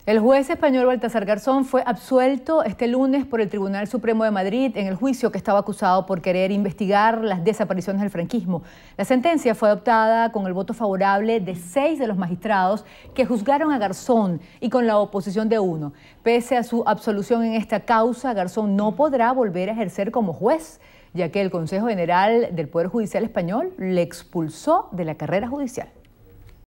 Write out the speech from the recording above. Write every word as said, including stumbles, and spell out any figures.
El juez español Baltasar Garzón fue absuelto este lunes por el Tribunal Supremo de Madrid en el juicio que estaba acusado por querer investigar las desapariciones del franquismo. La sentencia fue adoptada con el voto favorable de seis de los magistrados que juzgaron a Garzón y con la oposición de uno. Pese a su absolución en esta causa, Garzón no podrá volver a ejercer como juez, ya que el Consejo General del Poder Judicial Español le expulsó de la carrera judicial.